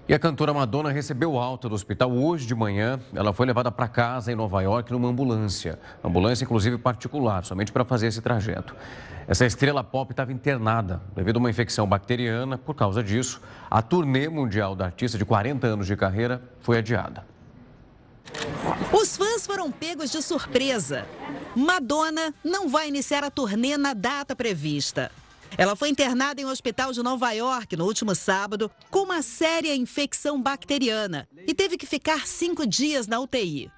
E a cantora Madonna recebeu alta do hospital hoje de manhã. Ela foi levada para casa em Nova York numa ambulância. Ambulância, inclusive, particular, somente para fazer esse trajeto. Essa estrela pop estava internada devido a uma infecção bacteriana. Por causa disso, a turnê mundial da artista de 40 anos de carreira foi adiada. Os fãs foram pegos de surpresa. Madonna não vai iniciar a turnê na data prevista. Ela foi internada em um hospital de Nova York no último sábado com uma séria infecção bacteriana e teve que ficar 5 dias na UTI.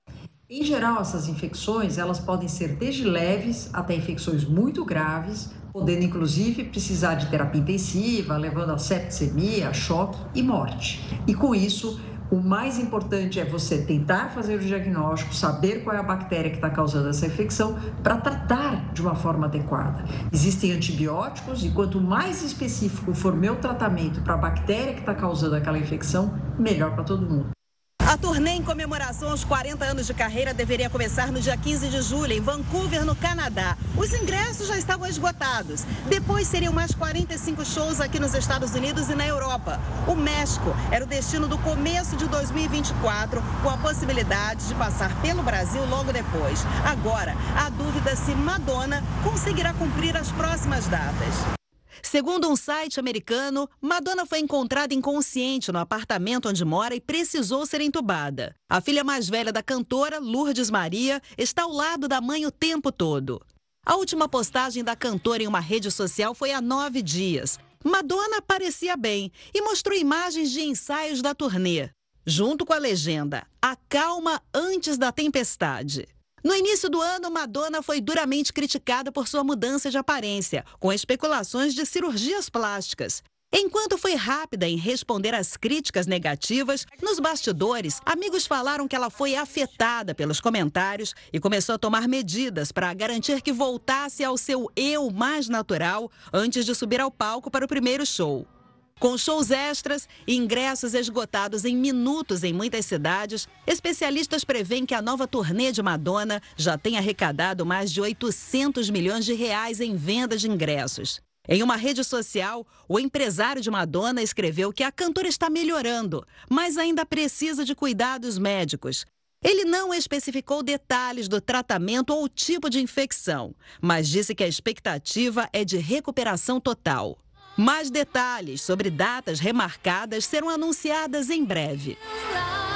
Em geral, essas infecções elas podem ser desde leves até infecções muito graves, podendo inclusive precisar de terapia intensiva, levando a septicemia, choque e morte. E com isso, o mais importante é você tentar fazer o diagnóstico, saber qual é a bactéria que está causando essa infecção para tratar de uma forma adequada. Existem antibióticos e quanto mais específico for meu tratamento para a bactéria que está causando aquela infecção, melhor para todo mundo. A turnê em comemoração aos 40 anos de carreira deveria começar no dia 15 de julho, em Vancouver, no Canadá. Os ingressos já estavam esgotados. Depois seriam mais 45 shows aqui nos Estados Unidos e na Europa. O México era o destino do começo de 2024, com a possibilidade de passar pelo Brasil logo depois. Agora, a dúvida é se Madonna conseguirá cumprir as próximas datas. Segundo um site americano, Madonna foi encontrada inconsciente no apartamento onde mora e precisou ser entubada. A filha mais velha da cantora, Lourdes Maria, está ao lado da mãe o tempo todo. A última postagem da cantora em uma rede social foi há 9 dias. Madonna parecia bem e mostrou imagens de ensaios da turnê, junto com a legenda "Acalma antes da tempestade". No início do ano, Madonna foi duramente criticada por sua mudança de aparência, com especulações de cirurgias plásticas. Enquanto foi rápida em responder às críticas negativas, nos bastidores, amigos falaram que ela foi afetada pelos comentários e começou a tomar medidas para garantir que voltasse ao seu eu mais natural antes de subir ao palco para o primeiro show. Com shows extras e ingressos esgotados em minutos em muitas cidades, especialistas prevêem que a nova turnê de Madonna já tenha arrecadado mais de 800 milhões de reais em venda de ingressos. Em uma rede social, o empresário de Madonna escreveu que a cantora está melhorando, mas ainda precisa de cuidados médicos. Ele não especificou detalhes do tratamento ou tipo de infecção, mas disse que a expectativa é de recuperação total. Mais detalhes sobre datas remarcadas serão anunciadas em breve.